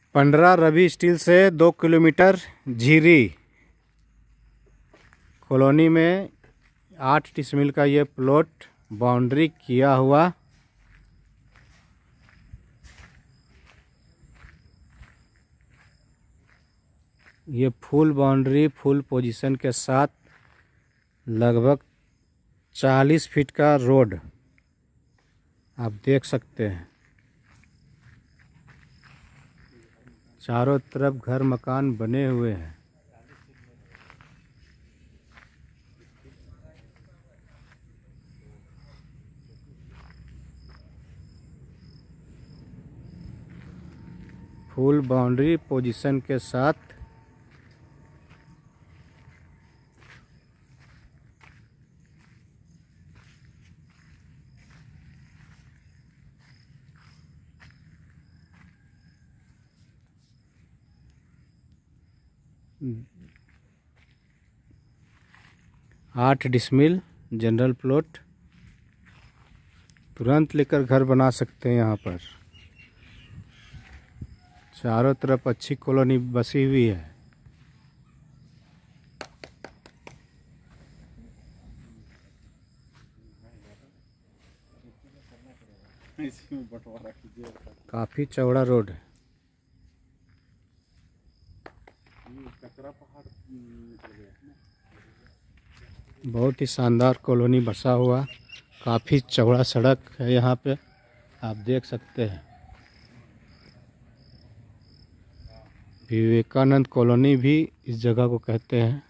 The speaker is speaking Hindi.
पंडरा रवि स्टील से 2 किलोमीटर झीरी कॉलोनी में 8 डिसमिल का ये प्लॉट बाउंड्री किया हुआ। ये फुल बाउंड्री फुल पोजीशन के साथ लगभग 40 फीट का रोड आप देख सकते हैं। चारों तरफ घर मकान बने हुए हैं। फुल बाउंड्री पोजीशन के साथ आठ डिसमिल जनरल प्लॉट तुरंत लेकर घर बना सकते हैं। यहाँ पर चारों तरफ अच्छी कॉलोनी बसी हुई है। काफी चौड़ा रोड है। बहुत ही शानदार कॉलोनी बसा हुआ, काफ़ी चौड़ा सड़क है यहाँ पे, आप देख सकते हैं। विवेकानंद कॉलोनी भी इस जगह को कहते हैं।